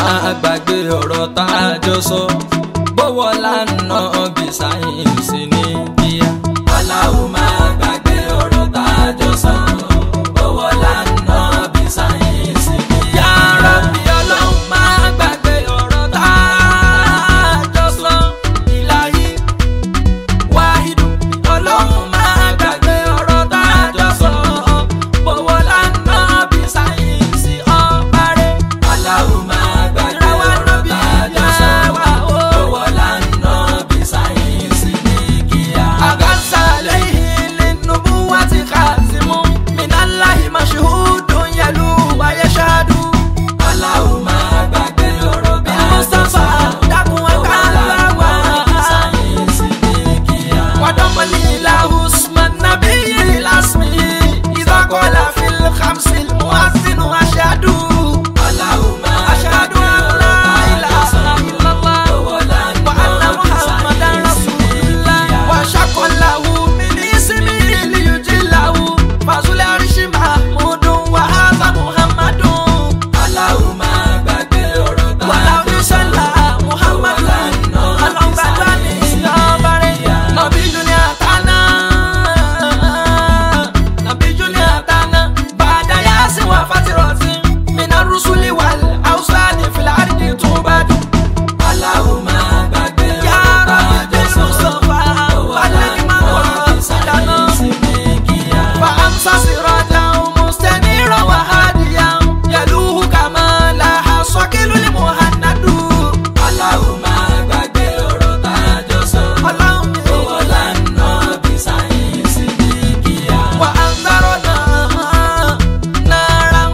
máa gbàgbé ọ̀rọ̀ tá a jọ sọ bówó lánà bí sáyẹ̀nsì ní kíá. Aláwo máa gbàgbé ọ̀rọ̀ tá a jọ sọ bówó lánà bí sáyẹ̀nsì ní kíá. Ya Rabbi Ọlọ́run máa gbàgbé ọ̀rọ̀ tá a jọ sọ Ilahi Wahidu Ọlọ́run máa gbàgbé ọ̀rọ̀ tá a jọ sọ bówó lánà bí sáyẹ̀nsì ọ̀bàrẹ̀. Aláwo máa gbàgbé ọ̀rọ̀ tá a jọ sọ bówó lánà bí sáyẹ̀nsì ní kíá. Àgàsà lẹ́yìn nínú buwati kàzímù minallahi mashhudun yalu wa yashadu. Aláwo máa gbàgbé ọ̀rọ̀ tá a jọ sọ bówó lánà bí sáyẹ̀nsì ní kíá. Wàdọ́mọ̀lì ìlàhù usman nabiyyi lasmi ìdọ́kọ̀lá fil khamsil muhassinu ashadu. Aláwo máa ashadu an la ilaha illallah wa anna muhammadan rasulullah wa shaqallahu min ismihi liyujillahu fazul arshi mahmudun wa hadha muhammadun. Aláwo máa gbàgbé ọ̀rọ̀ tá a Wàláwí sọ́lá Muhammadu Alọ́gbàdá ní ọ̀bàrẹ̀. Nàbí Júnior Tana, Nàbí Júnior Tana, Bàdá Yásìn wà Fátírọ̀tì, Mina Rusuli wal Awsani fil ardi Tubadu. Aláwo máa gbàgbé Ya ọ̀rọ̀ tá a Rabbi jọ sọ Mustafa, bówó Balẹ̀kì máa lánà wà bí Sàdánà. sáyẹ̀nsì ní kíá. فأمسى سراجا مستنيرا وهاديا يلوه كما لاح صقيل المهند. Aláwo máa gbàgbé ọ̀rọ̀ tá a jọ sọ bówó lánà bí sáyẹ̀nsì ní kíá. وأنذرنا نارا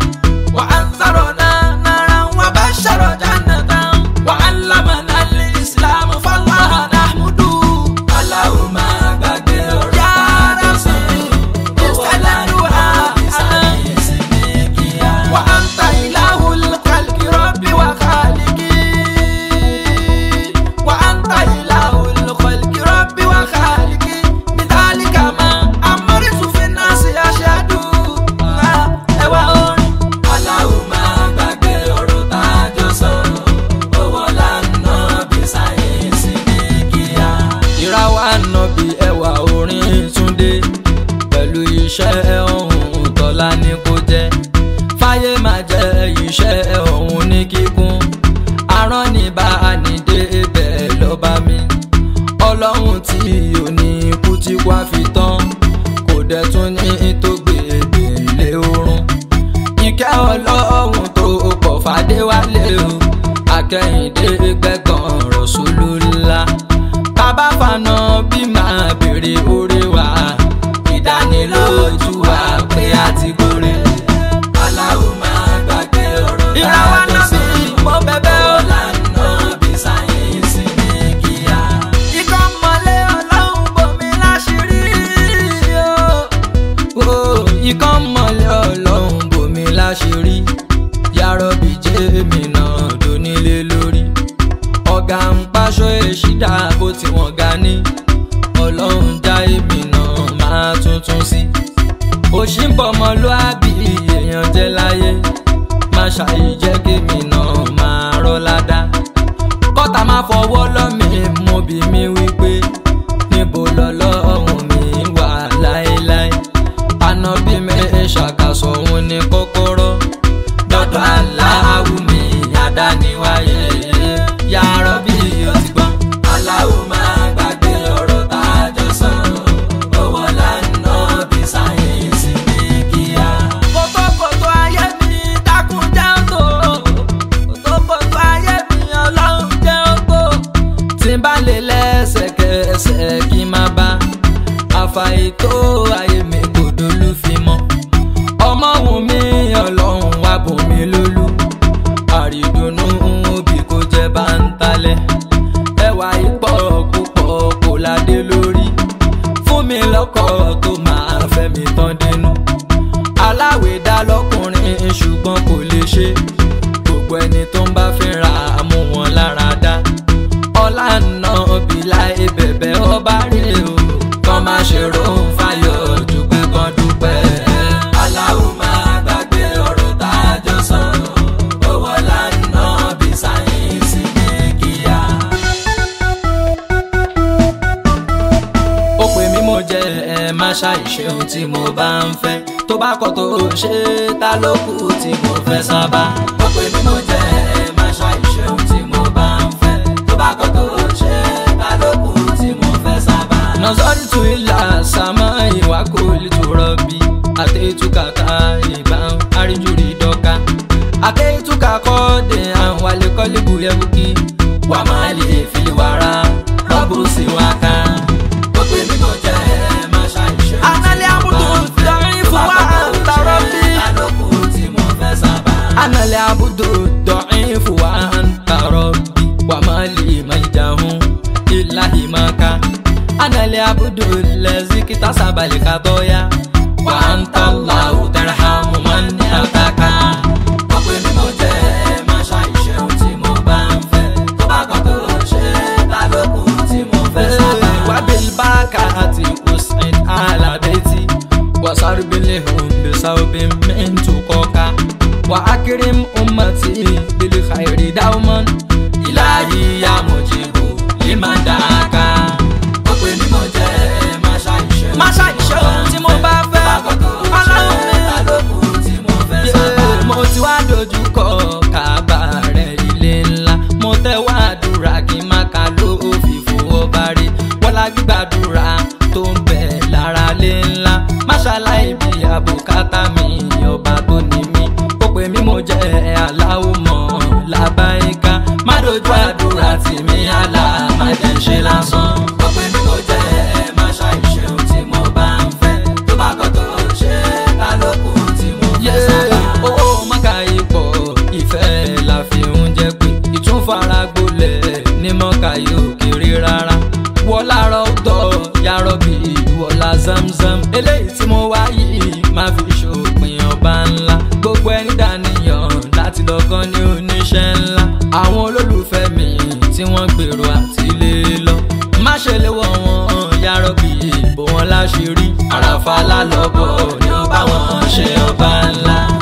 وبشر جنة وعلمنا الإسلام فالله نحمده. Aláwo máa gbàgbé ọ̀rọ̀ يا tá a jọ sọ ربي bówó lánà bí sáyẹ̀nsì ní kíá. وأنت إله الخلق ربي وخالقي وأنت إله الخلق ربي وخالقي بذلك ما أمرت في الناس أشهد. Aláwo máa gbàgbé ọ̀rọ̀ tá a jọ sọ bówó lánà bí sáyẹ̀nsì ní kíá. Ìràwọ̀ ànábì ẹwà orin Túndé pẹ̀lú iṣẹ́ ọ̀hún tọ́lá ní kó jẹ́ fáyé máa jẹ́ iṣẹ́ ọ̀hún ní kíkún arán ní bá a ní dé bẹ́ẹ̀ lọ́ba mi Ọlọ́run tí ò ní kú tí kò á fi tán kò dẹ̀ tún ní tó gbèdé ilé oorun ìkẹ́ Ọlọ́run tó pọ̀ fàdéwálé o akẹ́yìndé gbẹ̀gàn Rasulullah bàbá fànà bí máa béèrè oore wa ìdánilójú wa pé a ti gbóre. Aláwo máa gbàgbé ọ̀rọ̀ tá ìràwọ̀ a jọ sọ Ànábì mo bẹ̀bẹ̀ bówó o. lánà bí sáyẹ̀nsì ní kíá. Ikọ̀ mọ̀lẹ́ Ọlọ́run bomi láṣìírí o. Ikọ́ mọ̀lẹ́ Ọlọ́run bòmí láṣìírí Ya Rabbi jẹ́mi náà dónílé lórí ọ̀gá ń paṣọ èṣìdá bó ti wọ́n ga ní Ọlọ́run já èmi náà máa tuntun sí òṣì ń bọ̀ ọmọlúàbí èèyàn jẹ́ láyé má ṣàì jẹ́ kémi náà máa rọ́ ládàá kọ́tà má fọwọ́ lọ́mí mo bí mi wípé níbo lọ́lọ́run mi wà láéláé ànábì mi ṣàkàsọ̀ òun ní kọ́kọ́rọ́ dọ́dọ̀ aláwo mi àdániwáyé Ya Rabbi ó ti gbọ́n. Aláwo máa gbàgbé ọ̀rọ̀ tá a jọ sọ bówó lánà bí sáyẹ̀nsì ní kíá. Kòtòkòtò ayé mi dákun jẹ́ òtò. Kòtòkòtò ayé mi Ọlọ́run jẹ́ òtò. Tí n bá lè lẹ́sẹ̀kẹsẹ̀ kí n má bá àfàìtó ayé mi kò dolú fi mọ́ ọmọ wù mí Ọlọ́run wá bò mí lólú àrídùnnú òbí kò jẹ́ bá ń talẹ̀ ẹwà ipò púpọ̀ kò ládé lórí fún mi lọ́kọ̀ tó máa fẹ́ mi tán dénú aláwẹ̀dá lọ́kùnrin ṣùgbọ́n kò lè ṣe gbogbo ẹni tó ń bá fẹ́ ra mú wọn lára dá ọlá náà bí láì bẹ̀bẹ̀ ọba rè o kàn má ṣe rohun fáyọ̀ dúpẹ́ kan dúpẹ́. Aláwo máa gbàgbé ọ̀rọ̀ tá a jọ sọ owó lánàá bí sá. má ṣàìṣe ohun tí mo bá ń fẹ́. Tó bá kọ̀ tó ṣe ta ló kù tí mo fẹ́ sábà. Ó pè mí mo jẹ́ má ṣàìṣe ohun tí mo bá ń fẹ́. Tó bá kọ̀ tó ṣe ta ló kù tí mo fẹ́ sábà. Nọ̀sọ́rí tu ìlà sàmọ́ ìwà kò lè tó rọ̀bì. Àtẹ̀tùkà ká ìbá àríjùrí dọ́ka. Àtẹ̀tùkà kọ́ de àwọn àlekọ́lé bùyẹ̀bùkì. Wà má lè fi wàrà rọ́bù sí wa ká. Ó pè mí mo jẹ́ má ṣàìṣe. Ànálẹ́ àbùdó dọ̀rin fún wa tààrọ̀ bí. Ta ló kù tí mo fẹ́ sábà. Ànálẹ́ àbùdó dọ̀rin fún wa tààrọ̀ bí. Wà má lè má ìdáhùn ìlàhì máa ká. Ànálẹ́ àbùdó lẹ́sí kíta sábàlì ká tọ́yà. Wà á ń tọ́ làwù tẹ̀rẹ̀hàmù máa ń ní àtàkà. Ó pè mí mo jẹ́ má ṣàìṣe ohun tí mo bá ń fẹ́. Tó bá kọ̀ tó ṣe ta ló kù tí mo fẹ́ sábà. Wàbíl bákàtì Hussein Alabeti. وصربلهم بصوب من تقوكا. وأكرم أمتي بالخير دوما. إلهي يا مجيب لمن دعاك. Ó pè mí mo jẹ́ má ṣàìṣe. Má ṣàìṣe ohun tí mo bá fẹ́. Ọlọ́run mi. Ta ló kù tí mo fẹ́ sábà. Mo ti wá dojúkọ Káàbà rẹ̀ ilé ńlá. Mo tẹ́wọ́ àdúrà kí n má ka ló fìfò ọba rẹ̀. Wọ́lá gbígbàdúrà tó ń bẹ lára lé ńlá. Máṣáláì bí àbùkátà mi ọba tó ní mi. Ó pè mí mo jẹ́ aláwọ̀ mọ́ làbáyíká. Má dojú àdúrà tì mí àlà má jẹ́ ń ṣe lásán. Ó pè mí mo jẹ́ má ṣàìṣe ohun tí mo bá ń fẹ́. Tó bá kọ̀ tó ṣe ta ló kù tí mo fẹ́ sábà. Owó mọ́kà ipò ìfẹ́ la fi ń jẹ́ pé ìtúnfara gbolẹ̀ ní mọ́kà yóò kéré rárá. Wọ́lá rọ́ọ̀dọ̀ yarọ́bì wọ́lá zamzam. Eléyìí tí mo wá yìí máa fi ṣòpin ọba ńlá. Gbogbo ẹni dàníyàn láti lọ́kàn ní oníṣẹ́ ńlá. Àwọn olólùfẹ́ mi tí wọ́n gbèrò àti lé lọ. Má ṣe léwọ́ wọn yarọ́bì bò wọ́n láṣìírí. Àràfà lálọ́bọ̀ ni ó bá wọn ṣe ọba ńlá.